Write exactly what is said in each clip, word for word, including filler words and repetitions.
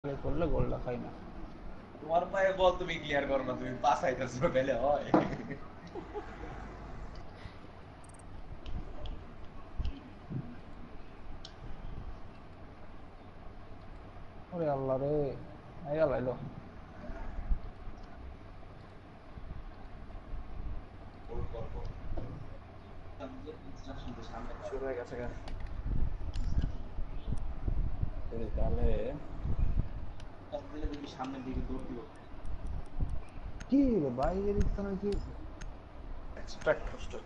করলে গোলটা খাই না। তোমার পায়ে বল তুমি ক্লিয়ার করো না, তুমি পাস আইতাছো তাহলে হয়? ওরে আল্লাহ রে, আইয়া লাইলো। শুরু হয়ে গেছে গা। তাহলে দেখি সামনের দিকে দৌড় দিব। কি রে বাইরের স্থানে কি extract hostage.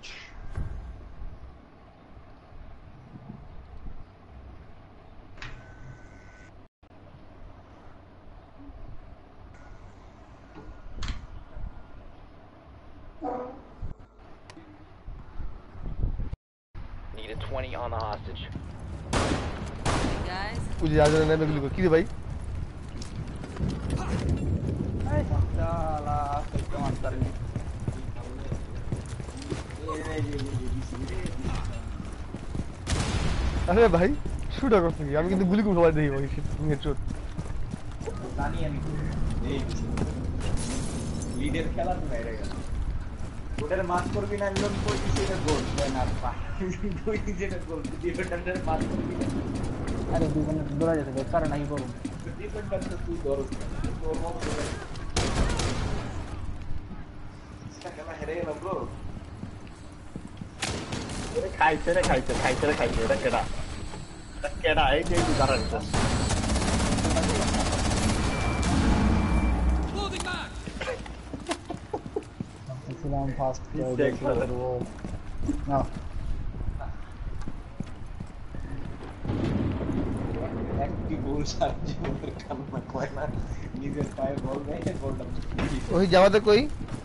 Need a twenty on the hostage. Guys, বুঝি আজ নেমে গুলি কি রে ভাই এই শালা আজকে মার তারিনি। আরে ভাই শুটা করছ কি আমি কিন্তু গুলি করে সবাই দেখি ভাই হেডশট জানি আমি এই লিডের খেলা তো বাইরে গেল। ওটার মাস করবি না, লোন করবি সেটা গোল না পা দুই যেটা গোল ডিফেন্ডারের মাস করবি না। আরে দুই ঘন্টা দৌড়া যেতে হবে, কারণ আমি করবো। ডিফেন্ডার তো তুই ধরস তোর মত করে খেলা হেরে গেল ব্রো। খাইছে রে খাইছে খাইছে রে খাইছে এটা কেডা এটা কেডা এই যে দাঁড়া এটা ছিলাম ফার্স্ট দেখো। না একটি গোল সার্জি ওদের কান্না কয় না, নিজের পায়ে বল নেই গোলটা। ওই জামাতে কই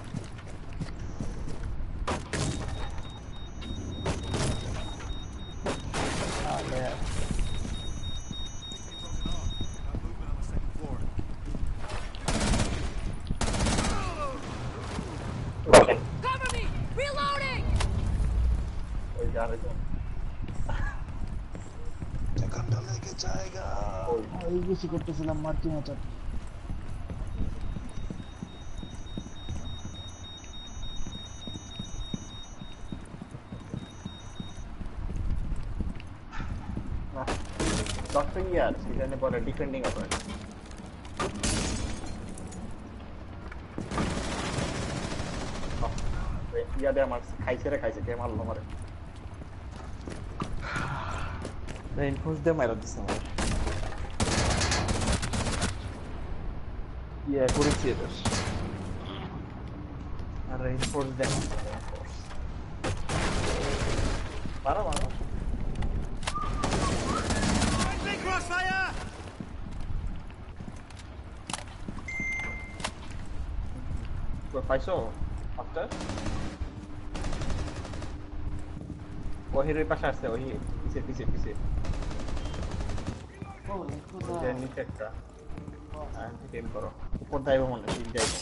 তাহলে cover me! Reloading! ওই জারে তো ওই বেশি করতেছিলাম মার্টি মাচার। ডক্টর ইয়ার সিজনে বলে ডিফেন্ডিং অপারেটর ইয়া দে আমার খাইছে রে খাইছে কে মারলো মারে রেইনফোর্স দিয়ে মাইরা দিছে আমার। ইয়া করেছি এটা আর রেইনফোর্স দেখ মারো মারো তো পাইছো আফটার ওহির ওই পাশে আছে ওহি পিছে পিছে পিছে ওই যে নিচে একটা হ্যাঁ গেম করো উপর যাইবো মনে সিট যাইবো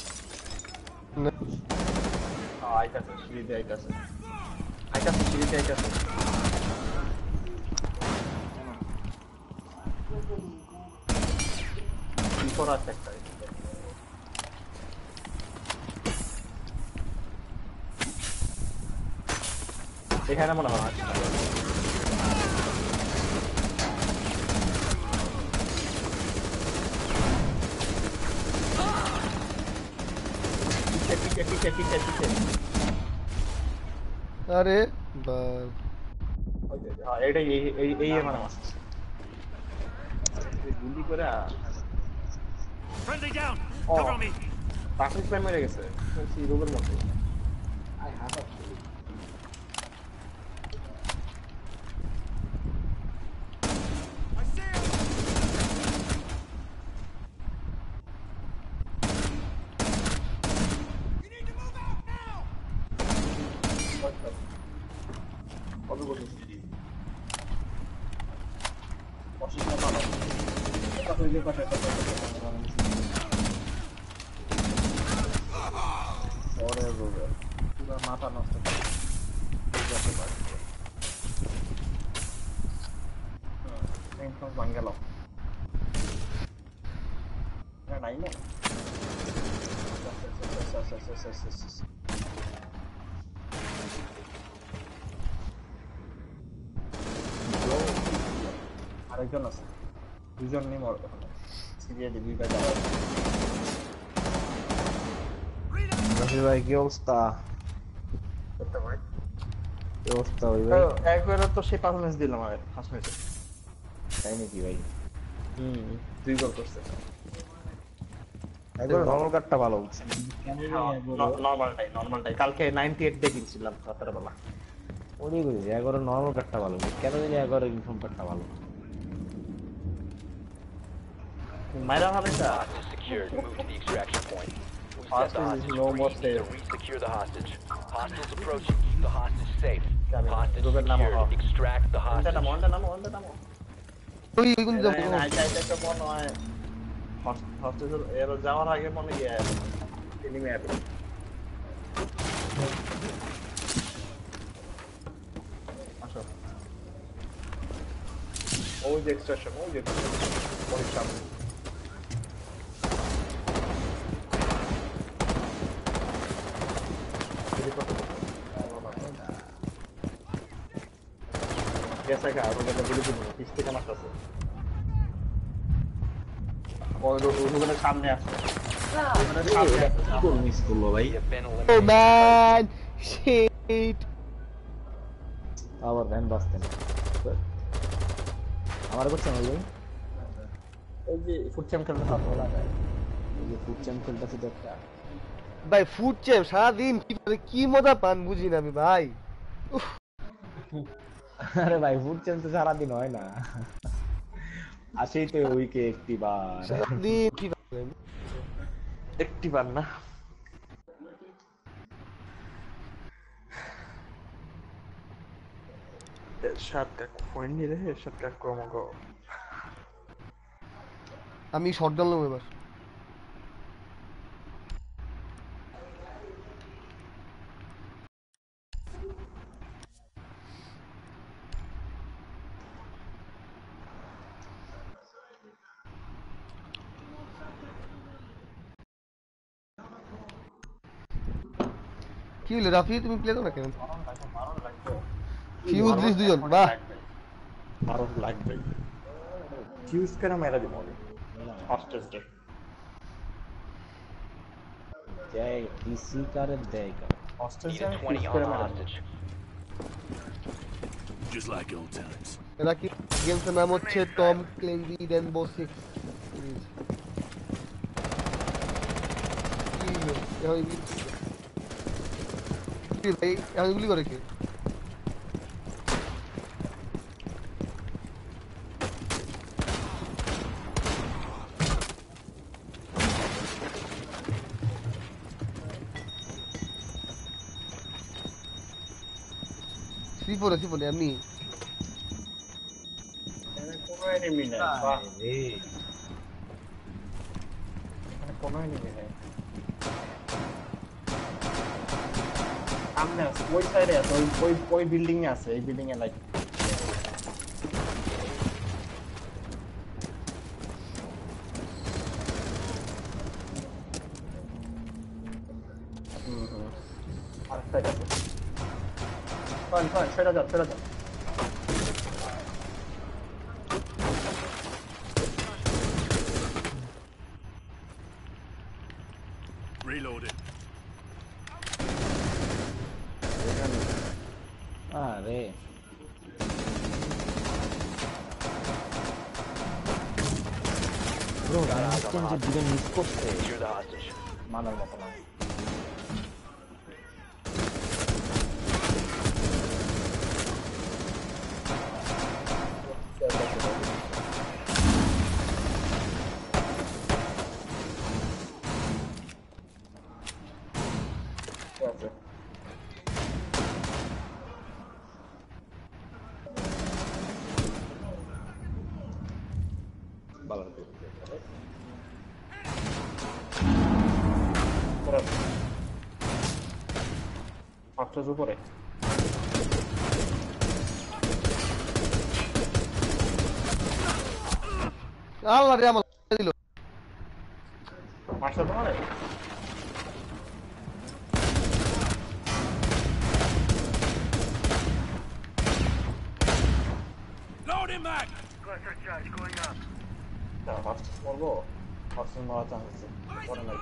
হ্যাঁ আইতাছে সিঁড়িতে আইতাছে আইতাছে সিঁড়িতে আইতাছে বিফোর আছে একটা এখানে মনে হয় পিছে পিছে পিছে পিছে পিছে আরে বাস ওই যে হ্যাঁ এইটাই এই এই এই মানে মাছ গুলি করে Friendly down! ও Cover me! ট্রাফিক প্ল্যান মেরে গেছে সেই রোগের মধ্যে I have a I see him! You need to move out now! কত বছর অসুস্থ না কথা হইলে কথা কথা পরে রোগে পুরো মাথা নষ্ট করে যেতে পারে ভাঙ গেল মাইমো আরেকজন আছে দুজন নেই মর সিরিয়া দিবি বা যাওয়া রাফি ভাই কি অবস্থা? করতে পারে কি অবস্থা ভাই ভাই? একবার তো সেই পারফরম্যান্স দিলাম আর ফার্স্ট ম্যাচে তাই নাকি ভাই? হুম দুই গোল করছে একবার নরমাল কাটটা ভালো হচ্ছে। নরমালটাই নরমালটাই কালকে নাইনটি এইট দিয়ে কিনছিলাম রাতের বেলা ওরই করি এগারো নরমাল কাটটা ভালো, কেন জানি এগারো ইনফর্ম কাটটা ভালো। মাইরা ভালো এটা Hostage secured. Move to the extraction point. We set Hostage the is hostage no free. more Need to safe. re-secure the hostage. Hostiles approaching. Keep the hostage safe. Copy. Hostage Look at Namo. secured. Extract the ওনটা নামো hostage. ওনটা নামো ওনটা নামো ওই ওই কোন যাবো I যাই একটা মনে হয় হসপিটাল এর যাওয়ার আগে মনে গিয়ে তিনি ম্যাপ আসো ওই যে এক্সট্রাকশন ওই যে ওই সামনে Biasa ka, ako ganda gulo gulo. Piste ka makasya. O, huwag na সামনে আছে। কি করে মিস করলো ভাই? We have been ও eliminated. ম্যান শিট আবার ভ্যান বাসতেন আমার করছে না ভাই? ওই যে ফুড চ্যাম্পিয়ন হাত বলা যায়। এই যে ফুড চ্যাম্প খেলতেছি তো একটা। ভাই ফুড চ্যাম্প সারাদিন কি কি মজা পান বুঝি না আমি ভাই উফ আরে ভাই ফুড চ্যাম্প তো সারাদিন হয় না, আসেই তো উইকে একটি বার। সারাদিন কি ভাই একটি বার না। Shotgun fuori রে shotgun como go আমি শটগান নেব এবার কি হলো রাফি তুমি প্লে করো না কেন ফিউজ দিস দুজন বাহ মারো লাগবে ফিউজ করে মেরা দিব হস্টেজ রে জয় কিসি করে দেয়গা hostage Need a twenty on the hostage. Just like old times. এরা কি গেমসের নাম হচ্ছে Tom Clancy Rainbow Six series ভাই এখন গুলি করে কে সিপরে সিপরে আমি কোনো এনিমি নাই বাহ রে মানে কোনো এনিমি নাই সামনে আছে ওই সাইডে আছে ওই ওই ওই বিল্ডিং এ আছে এই বিল্ডিং এ লাইক হুম হুম আরেকটা আছে কোন কোন ছেড়ে দাও ছেড়ে দাও Reloaded. আরে ব্রো রাস্তান যে দিকে মিস করতে Secure the hostage. মানার মতো না। আছে ভালো Por Faccio su pure. আল্লাহ রে আমার দিল মারছে তোমারে Loading back. ফার্স্ট করবো ফার্স্ট মারা চান্স আছে পরে নাই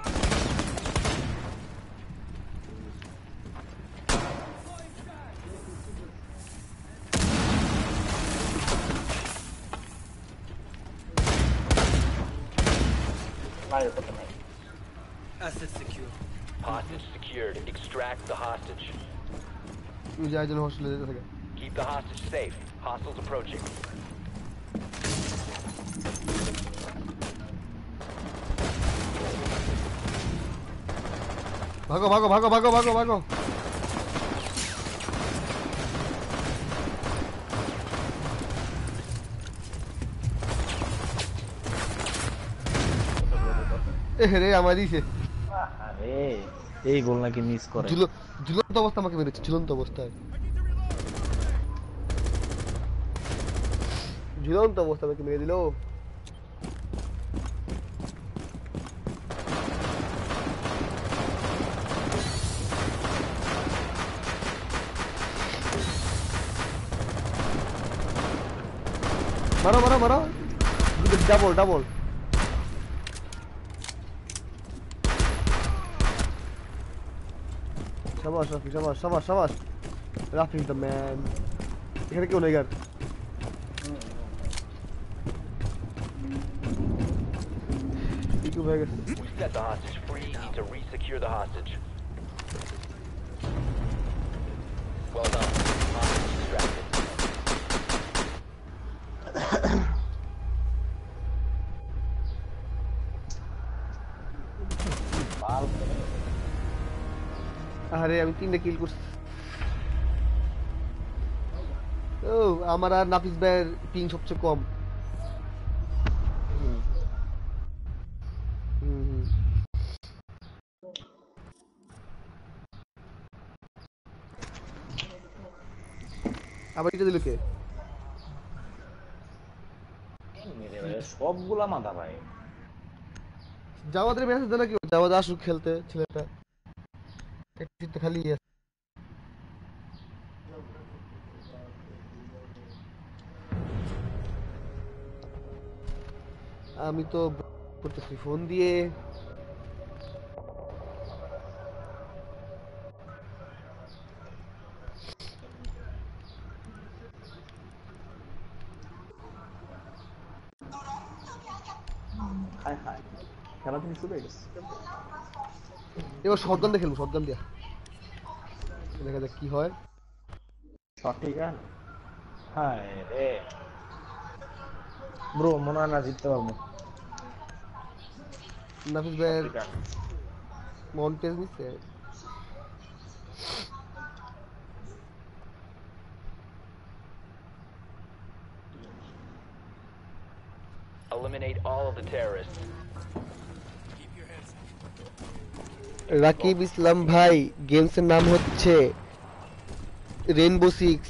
নাই করতে নাই Asset secure. Hostage secured. Extract the hostage. যাই যেন হোস্টেলে যেতে থাকে Keep the hostage safe. Hostiles approaching. ভাগো ভাগো ভাগো ভাগো ভাগো ভাগো এরে আমার দিছে আরে এই গোল নাকি মিস করে ঝুল ঝুলন্ত অবস্থা আমাকে মেরেছে ঝুলন্ত অবস্থায় ঝুলন্ত অবস্থা আমাকে মেরে দিল মারো মারো মারো ডাবল ডাবল শাবাশ রাফি শাবাশ শাবাশ শাবাশ রাফি দ্য ম্যান এখানে কেউ নেই গার কি হয়ে গেছে We set the hostage free. Need to re-secure the hostage. Well done. Hostage extracted. আরে আমি তিনটা কিল করছি ও আমার আর নাফিস ভাইয়ের পিং সবচেয়ে কম হুম হুম আবার এটা দিল কে সবগুলা মাথা ভাই জাওয়াদের মেসেজ দেনা কি জাওয়াদ আসুক খেলতে ছেলেটা একটু খালি আছে আমি তো করতেছি ফোন দিয়ে হায় হায় খেলা তুমি শুরু হয়ে গেছে এবার শটগান দিয়ে খেলবো শটগান দিয়া দেখা যাক কি হয় সঠিক গান হায় রে ব্রো মনে হয় না জিততে পারবো নাফিস ভাইয়ের মন্টেজ নিচ্ছে Eliminate all of the terrorists. Rakib ইসলাম ভাই গেমসের নাম হচ্ছে রেইনবো সিক্স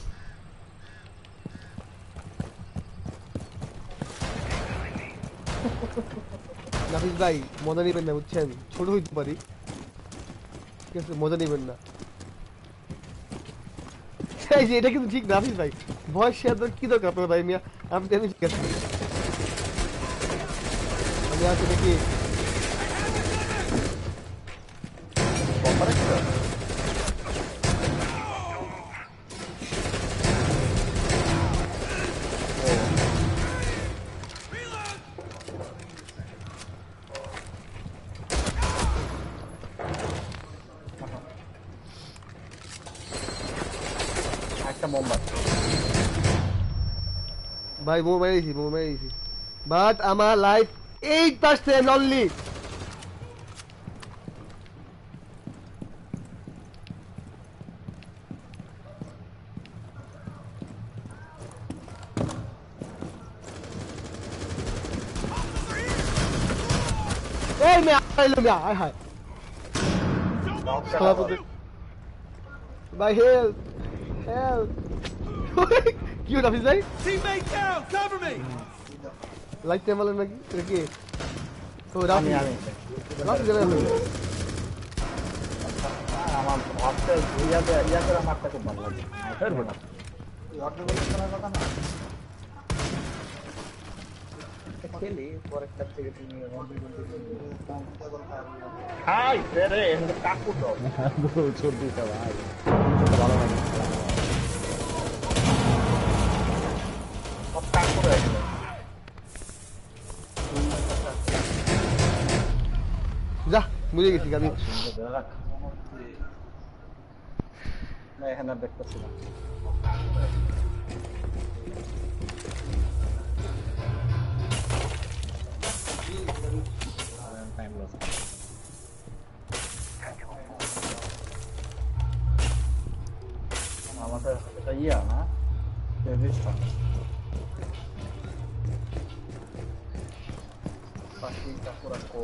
নাফিস ভাই মজা নেবেন না বুঝছেন ছোট হইতে পারি ঠিক আছে মজা নেবেন না এই যে এটা কিন্তু ঠিক নাফিস ভাই ভয়েস শেয়ার কি দরকার আপনার ভাই মিয়া আমি আমি ঠিক আছে আমি আছি নাকি একটা বোম্বা ভাই বউ মেরে দিছি বউ মেরে দিছি বাট আমার লাইফ এইট পার্সেন্ট অনলি এই মে আইলো মে আয় হায় ভাই হেল্প হেল্প কি হলো নাফিস ভাই Teammate down. Cover me. Light টেম্বল নাকি এটা কি ও রাফি আমি আমি রাফি গেলে আমার ভাবতে ইয়াতে ইয়া করে মারতে খুব ভালো লাগে এর বেটা অর্ডার করতে করার কথা না খেলি পরের কাছ থেকে তুমি অর্ডার করতে হাই রে এখানে কাকু তো ছোট দিতে ভাই ভালো লাগে সব কাকু রয়ে গেল যা বুঝে গেছি আমি না এখানে আর দেখতেছি না টাইম লস আমাদের এটা ইয়া না রেজিস্টার পাখি কাকুরা কো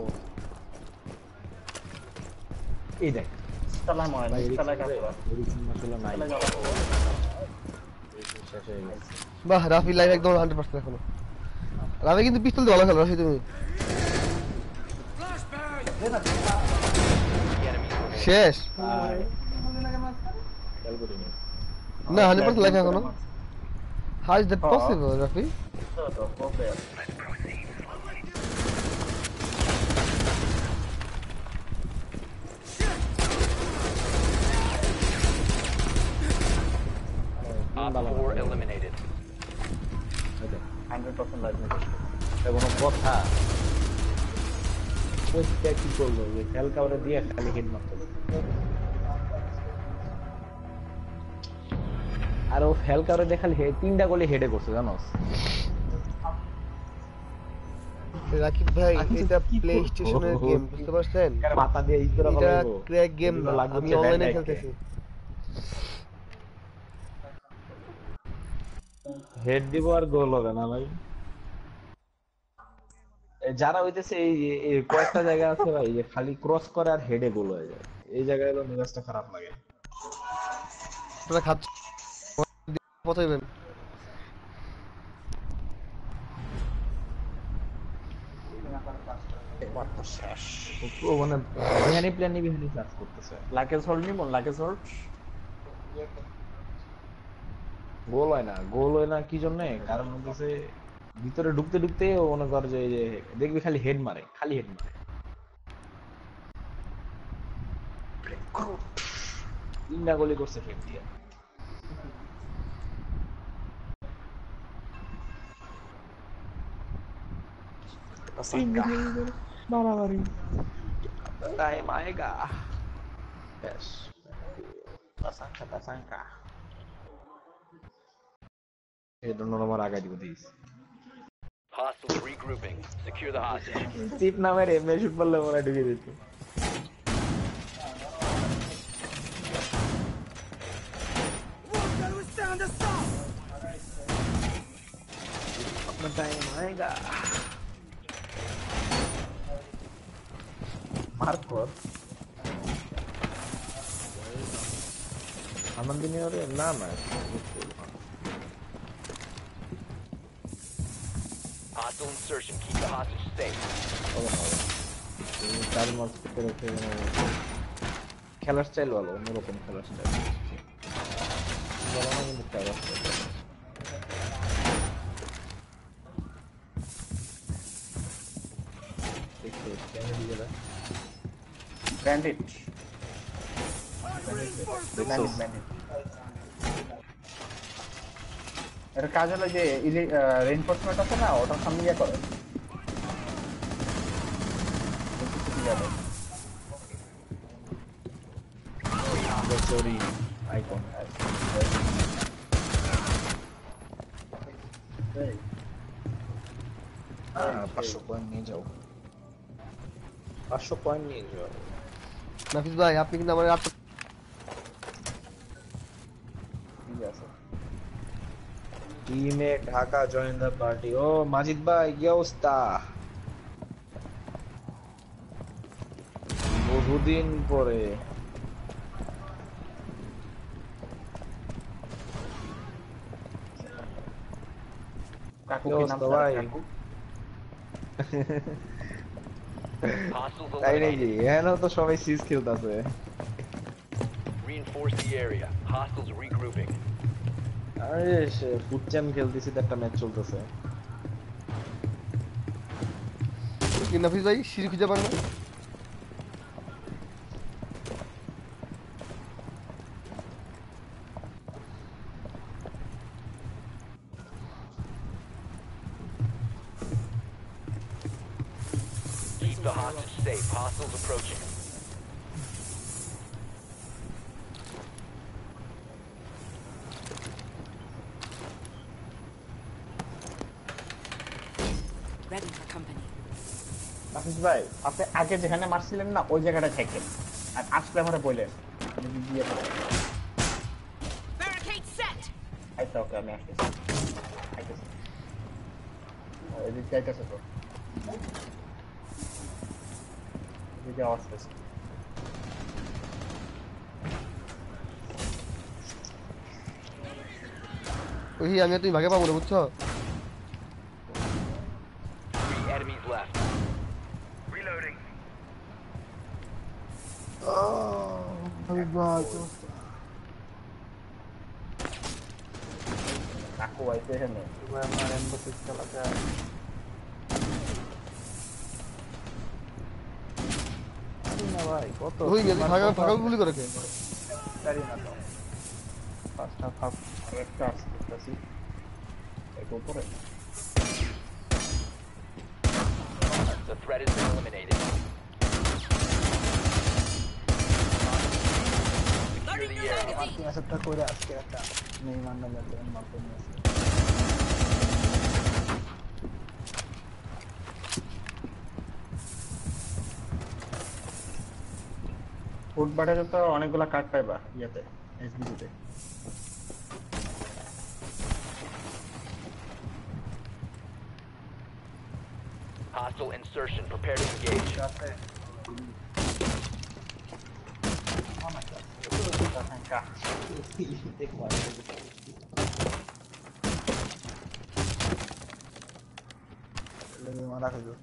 এই দেখ তালা ময় ভাই তালা কাকুরা আসলে নাই তালা কাকুরা শেষ হয়ে গেছে বাহ রাফি লাইভ একদম হান্ড্রেড পার্সেন্ট এখনো রাফি কিন্তু পিস্তল দিয়ে ভালো খেলো রাফি তুমি শেষ খেয়াল করিনি না হান্ড্রেড পার্সেন্ট লাইভ এখনো how is that possible Rafi তো তো okay Op four eliminated. Hundred percent live কোনো কথা ওইটা কি করলো যে খেল কাউরে দিয়ে খালি হিট মারতে আর ও ফেল কাউরে দিয়ে খালি হেড তিনটা গোলে হেডে করছে জানোস রাকিব ভাই এটা প্লে স্টেশনের গেম বুঝতে পারছেন মাথা দিয়ে ই করে এটা ফেলাইবো ক্র্যাক গেম না লাগবে আমি হচ্ছে অনলাইনে ব্যান্ড খেলতেছি হেড দিব আর গোল হবে না ভাই যারা হইতেছে এই যে এই কয়েকটা জায়গা আছে ভাই যে খালি ক্রস করে আর হেডে গোল হয়ে যায় এই জায়গায় হলো মেজাজটা খারাপ লাগে তোরা খাচ্ছ পচাইবেন ও মানে বিহানি প্ল্যান নিয়ে বিহানি কাজ করতেছে লাকেজ হোল্ড নিব লাকেজ হোল্ড গোল হয় না গোল হয় না কি জন্য কারণ হচ্ছে ভিতরে ঢুকতে ঢুকতে ও মনে কর যে এই যে দেখবি খালি হেড মারে খালি হেড মারে তিনটা গোলি করছে হেড দিয়ে মারামারি টাইম আয়েগা বেশ pasangka pasangka এই দোনো নম্বর আগে দিব this Hostiles regrouping. Secure the hostage. চিপ নামের এমএ শুট বললে মনে ঢুকে দিত अपना टाइम आएगा मार्को आनंदिनी और नाम है Hostile insertion. Keep the hostage safe. চার মাস করে খেলার স্টাইল ভালো অন্যরকম খেলার স্টাইল বলা কিন্তু খেলার স্টাইল ব্যান্ডিট ব্যান্ডিট ব্যান্ডিট এর কাজ হলো যে রেইনফোর্সমেন্ট আছে না ওটার সামনে ইয়ে করে চোরি আইকন পাঁচশো পয়েন্ট নিয়ে যাও পাঁচশো পয়েন্ট নিয়ে যাও নাফিস ভাই আপনি কিন্তু আমার আট ঠিক আছে টিমে ঢাকা জয়েন দ্য পার্টি ও মাজিদ ভাই কি অবস্থা বহুদিন পরে কাকু কি কি নাম অবস্থা ভাই? কাকু Hostiles তাই নাকি eliminated. এখানেও তো সবাই সিজ খেলতেছে Reinforce the area. Hostiles regrouping. আরে ফুড চ্যাম খেলতেছি তো একটা ম্যাচ চলতেছে কি নাফিস ভাই সিঁড়ি খুঁজে পান না Keep the hostage safe. Hostiles approaching. Ready for company. নাফিস ভাই আপনি আগে যেখানে মারছিলেন না ওই জায়গাটা থাকেন আর আসলে আমারে বললেন আমি গিয়ে পড়ব Barricade set. আচ্ছা ওকে আমি আসতেছি আইতেছি এদিকে যাইতেছে তো এদিকে আওয়াজ পেয়েছি ওই আমি আর তুমি ভাগে পাবো না বুঝছো Three enemies left. কাকু আইতে এখানে না ভাই কত ওই গেলি ভাগা ভাগা গুলি করে কে জানি না তো পাঁচটা ফাপ আরেকটা আসতেছি এক উপরে The threat has been eliminated. Secure the area. তিন হাজারটা করে আজকে একটা নেই মান্না লাগবে মাপে নিয়ে আসি ফুটবাটে তো অনেকগুলা কার্ড পাইবা ইয়াতে এসবিজিতে Hostile insertion. Prepare to engage. মারা খেলো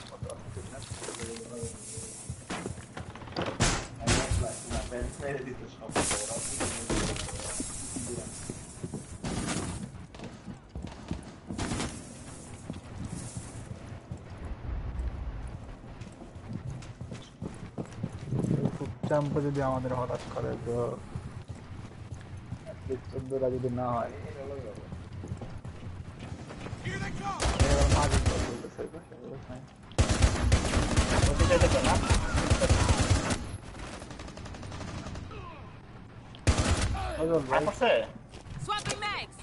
চাম্প যদি আমাদের হঠাৎ করে তো চোদ্দটা যদি না হয় Swapping mags.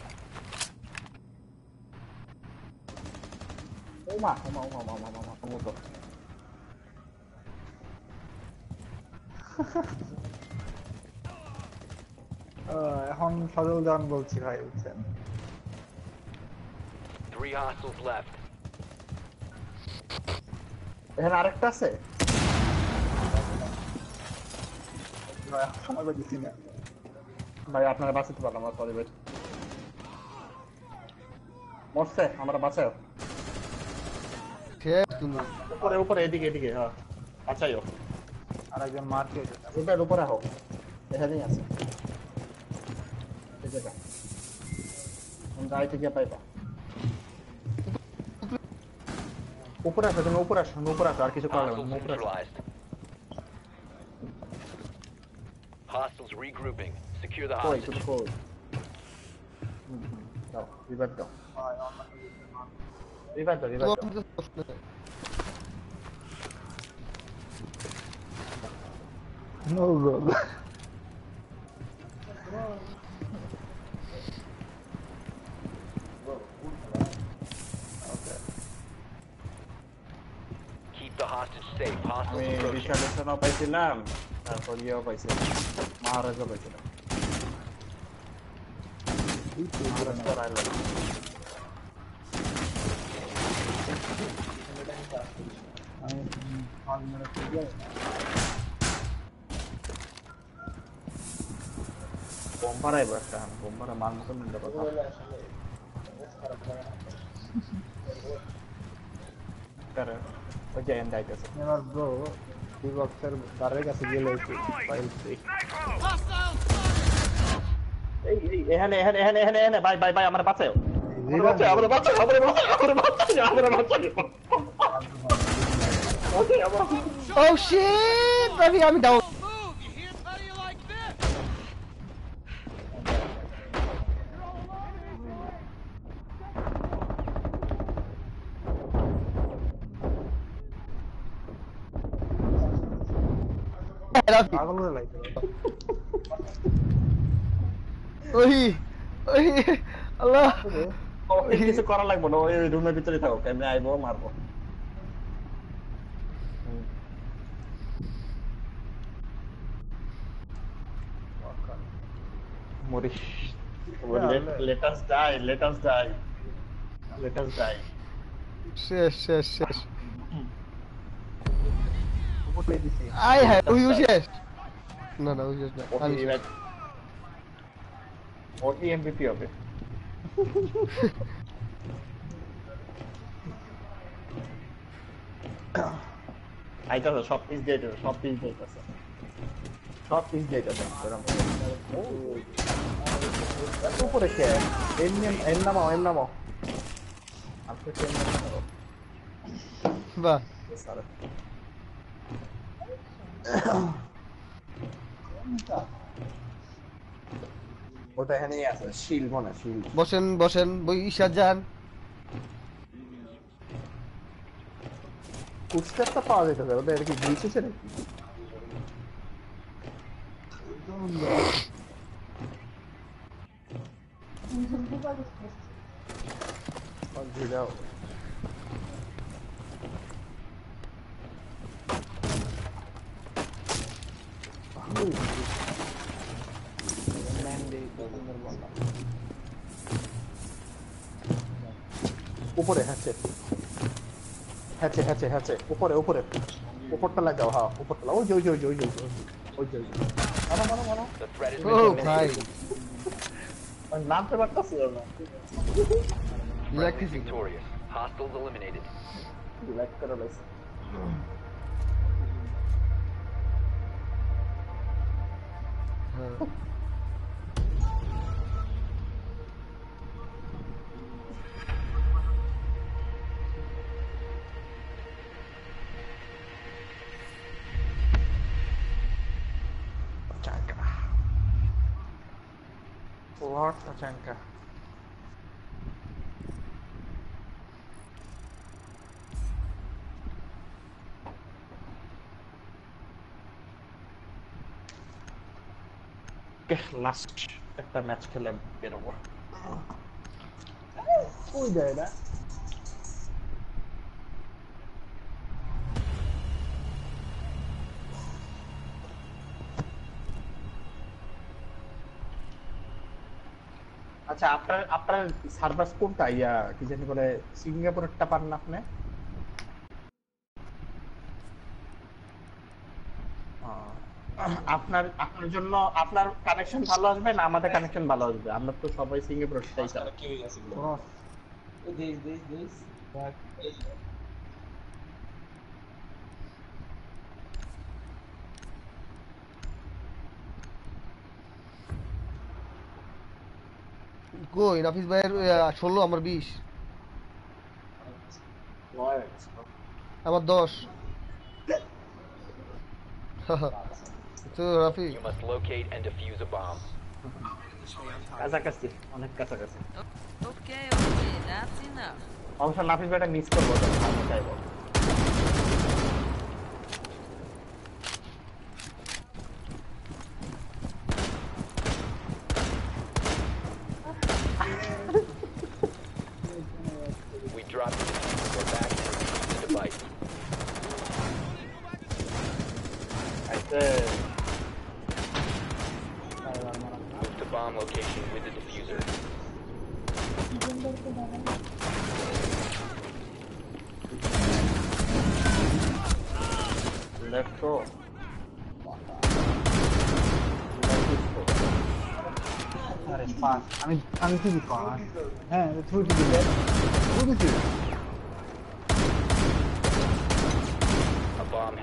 ওমা ওমা ওমা ওমা ওমা ওমা ওমা তো এখন সজল জান বলছি ভাই বুঝছেন Three hostiles left. এখানে আরেকটা আছে সময় পাইতেছি না ভাই আপনারা বাঁচাতে পারলাম আমার পরিবেশ মরছে আমরা বাঁচাও শেষ তুমি উপরে উপরে এদিকে এদিকে হ্যাঁ বাঁচাইও আর একজন মারকে উপরে উপরে হোক এখানেই আছে এই জায়গা আমরা আইতে গিয়ে পাইবা উপরে আসো তুমি উপরে আসো তুমি উপরে আসো আর কিছু করা লাগবে Hostiles না উপরে আসো neutralized. Hostiles regrouping. Secure the কই hostage. তুমি কই হুম, হুম, দাও রিভাইভ দাও রিভাইভ দাও রিভাইভ দাও no bro Keep the hostage safe. Hostiles আমি approaching. রিসালেশনও পাইছিলাম তারপর ইয়েও পাইছিলাম মহারাজও পাইছিলাম মহারাজটা রাইলো বোম্বারাই একটা বোম্বারা মান মতন নিলে কথা কারণ ওই যে এন্ড আইতেছে আমার ব্রো ডি বক্সের বারের কাছে গেলে একটু পাইলছি এই এই এখানে এখানে এখানে এখানে এখানে ভাই ভাই ভাই আমার বাঁচাও আমার বাঁচাও আমার বাঁচাও আমার বাঁচাও আমার বাঁচাও আমার বাঁচাও ওকে আমার Oh shit! Rafi, I'm down. Rafi. পাগল হয়ে লাগছে ওই ওই আল্লাহ ওকে কিছু করা লাগবে না ওই রুমের ভিতরে থাকো আমি আইবো মারবো মরিস let us die let us die let us die শেষ শেষ শেষ উপরে দিছি আই হ্যাঁ ওই শেষ না না ওই শেষ না আমি ওটি শেষ। ওটি এমপিপি হবে আইতাছে সব পিস দিয়ে দিতেছে সব পিস দিয়ে দিতেছে সব পিস দিয়ে দিতেছে এত উপরে কে এন এন নামাও এন নামাও আপনি কে নামাও বাহ স্যার ওটা এখানেই আছে শিল মনে শিল বসেন বসেন বই ঈশাদ যান ফুটস্টেপটা পাওয়া যেতেছে ওটা কি গ্লিচেছে নাকি যাও উপরে হ্যাচে হ্যাচে হ্যাচে হ্যাচে উপরে উপরে উপরটা লাগাও হ্যাঁ উপরটা লাগাও ওই যে ওই যে ওই যে ওই যে ওই যে ওই যে ওই যে মানো মানো মানো The threat has O been ভাই eliminated. নামতে পারতাছি না electricity Victorious. Hostiles eliminated. Like করে লাইছে হ্যাঁ Tachanka. Lord Tachanka. লাস্ট একটা ম্যাচ খেলে বেরোবো ওই যায় না আচ্ছা আপনার আপনার সার্ভার কোনটা ইয়া কি জানি বলে সিঙ্গাপুরেরটা পান না আপনি আপনার আপনার জন্য আপনার কানেকশন ভালো আসবে না আমাদের কানেকশন ভালো আসবে আমরা তো সবাই সিঙ্গাপুরেরটাই চালাই কি হয়ে গেছে দেশ দেশ দেশ কই নাফিস ভাইয়ের ষোলো আমার বিশ আমার দশ তো Rafi You must locate and defuse a bomb. কাছাকাছি অনেক কাছাকাছি Okay, okay, that's enough. অবশ্য নাফিস ভাইটা মিস করবো তো আমি চাইবো We dropped the defuse. Go back and defuse the device. আইতে Move to bomb location with the diffuser. Let's go আরে পাস আমি আমি কি করা হ্যাঁ ছুটি দিলে ছুটি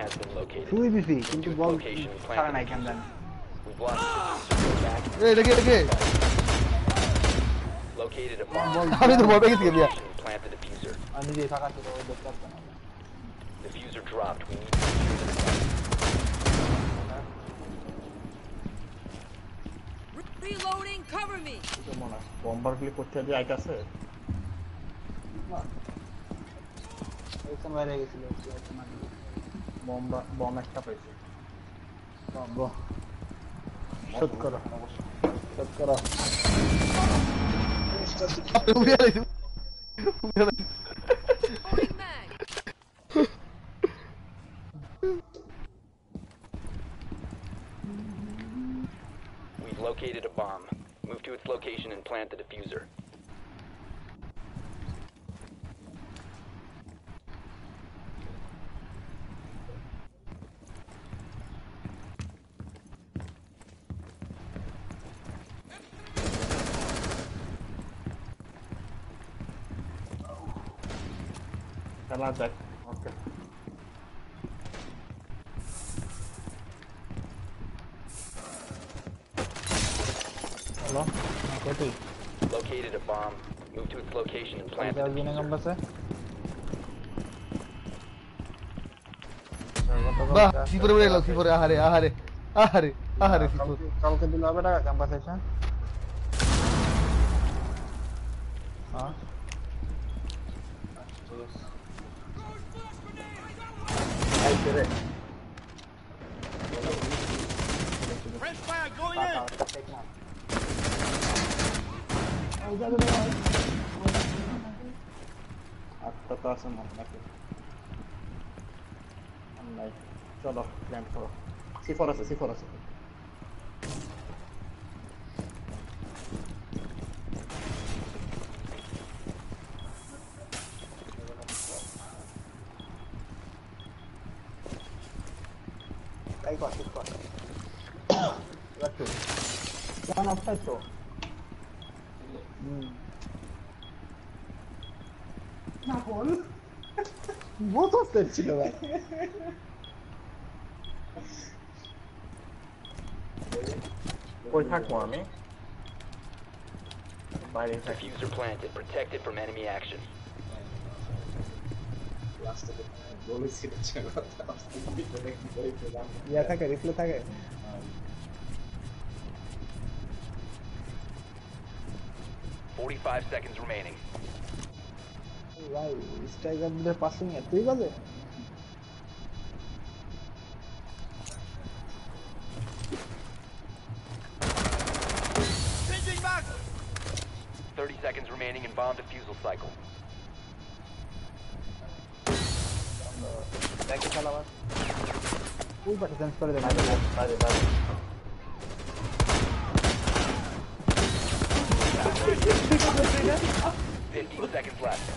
has been located. শুই দিছি কিন্তু বল Location and ছাড়া plant নাই the কেন জানি diffuser. We've lost the diffuser. Go back. এই দেখে দেখে Located a bomb. আমি তো ভয় পেয়ে গেছি মিয়া Location and plant the diffuser. আমি যে থাকা ছিল ওই দেখতে পাচ্ছি না Diffuser dropped. We need to secure the device. Reloading, cover me. মনে আছে বম্বার ক্লিক করতে যে আইতাছে এইখানে বাইরে গেছিল বম্বা বম একটা পাইছে বম শোধ করো শোধ করো উড়ে আইছে উড়ে আইছে Throwing mag. We've located a bomb. Move to its location and plant the diffuser. খেলা যাক ওকে হ্যালো কয়টি Located a bomb. Move to its location and plant the পঞ্চাশ দিনে diffuser. কম আছে বাহ সিপরে উড়ে গেল সিপরে আহারে আহারে আহারে আহারে সিপর কালকে দিলে হবে টাকা ক্যাম্পাস এসে হ্যাঁ আইছে রে Fresh fire going in. আটটা তো আছে মনে নাকি নাই চলো প্ল্যান্ট করো সিফর আছে সিফর আছে তাই কর ঠিক কর রাখো কোন অফসাইড তো হুম না বল বহুত অফসাইড ছিল ভাই কই থাকবো আমি বাইরে থাকি Diffuser planted. Protected from enemy action. ইয়া থাকে রিপ্লে থাকে Forty-five seconds remaining. ভাই স্ট্রাইকারদের পাসিং এতই বাজে Changing back. Thirty seconds remaining in bomb defusal cycle. ব্যাকে চালাবার ওই পাশে চেঞ্জ করে দেন বাইরে বাইরে Fifteen seconds left.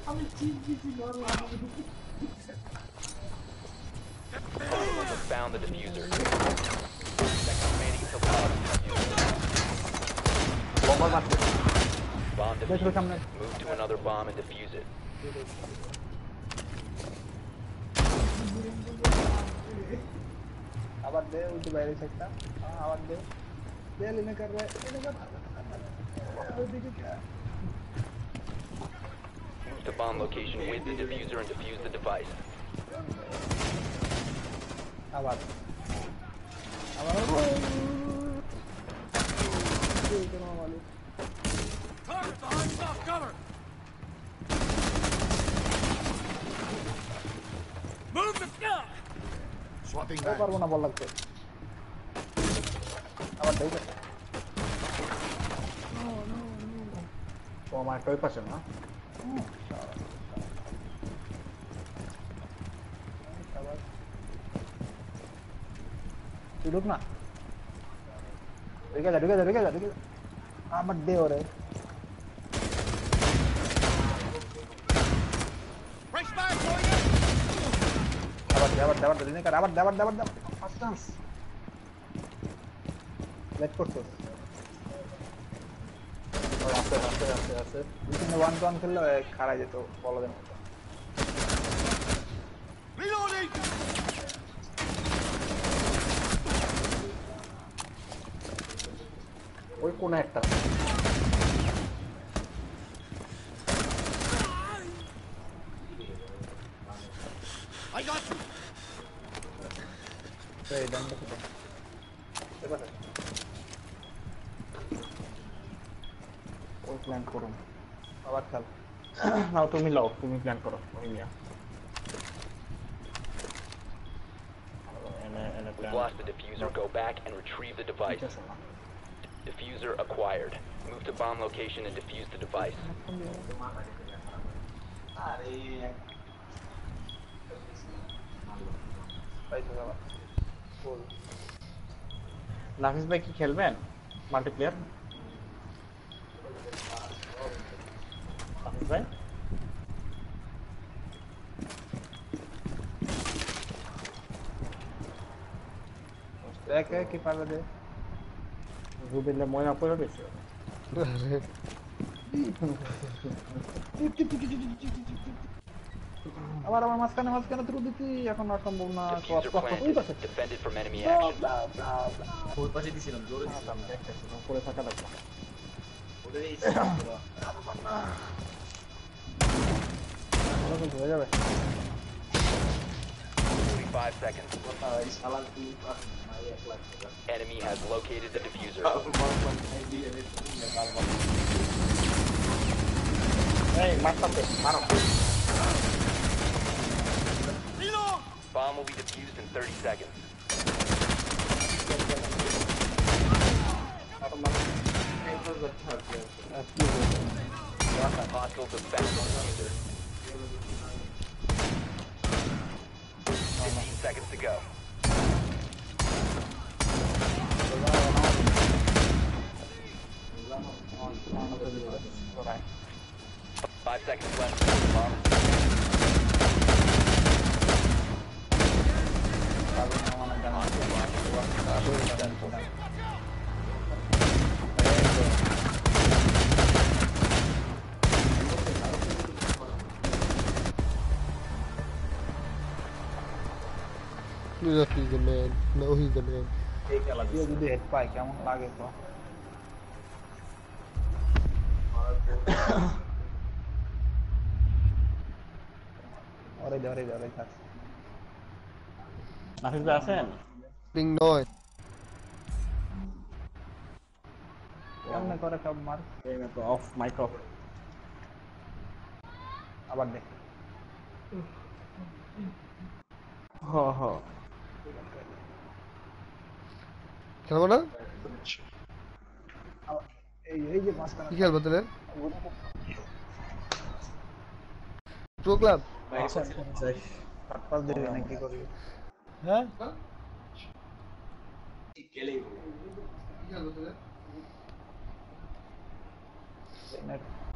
Bomb has found the diffuser. Seconds remaining until bomb defused. Bomber মারছে Bomb দেখো defused. সামনে Move to another bomb and defuse it. আবার দে ওই তো বাইরে সাইডটা আবার দে দে লিনে কর রে লিনে কর ওইদিকে কে Move to bomb location with the diffuser and defuse the device. আবার আবার Target behind soft cover. Move the gun. Swapping পারবো না বল লাগছে আবার দেই ও আমার কই পাশে না তুই ঢুক না ঢুকে যা ঢুকে যা ঢুকে যা ঢুকে যা আমার দে ওরে Fresh fire going in. আবার দে আবার দে আবার দে লিনে কর আবার দে আবার দে আবার দে ফার্স্ট চান্স লেট করছো আছে আছে আছে আছে দুইখানে ওয়ান টু ওয়ান খেললে খারাই যেত বলা যায় Reloading. ওই কোন একটা I got you. এই ডান দিকে দাও। এবারে ওই প্ল্যান করুন আবার খেল। নাও তুমি লাও তুমি প্ল্যান করো ওই নিয়া এনে এনে We've plan lost the diffuser. Go back and retrieve the device. Diffuser acquired. Move to bomb location and defuse the device. পাইছো বাবা। বল। নাফিস ভাই কি খেলবেন মাল্টিপ্লেয়ার নাফিস ভাই দেখ কি পাবে দে। রুবেলে ময়না পড়ে গেছে আবার আমার মাঝখানে মাঝখানে তুই দিতি এখন আর সম্ভব না ক্রস Diffuser ক্রস ওই পাশে planted. Defended from enemy action. ওই পাশে দিছিলাম জোরে দিছিলাম পড়ে থাকা লাগবে ওদের এই হয়ে যাবে Five seconds. শালার তুই Enemy has located the diffuser. এই মারতাছে মারো Reload. Bomb will be defused in thirty seconds. Hostiles have found the diffuser. fifteen seconds to go. Five seconds left. Bomb. Look, he's the man. No, he's the man. এই খেলা দিয়ে যদি head পায় কেমন লাগে তো ওরে দে ওরে দে ওরে থাক নাফিস ভাই আছেন Big noise. কেমনে করে সব মার এই তো অফ মাইক অফ আবার দে হ হ খেলবো না? এই এই যে মাঝখানে কি খেলবো তাহলে? Pro club? পাঁচ দেবে নাকি করি হ্যাঁ? কি খেলেই কি খেলবো তাহলে? নেট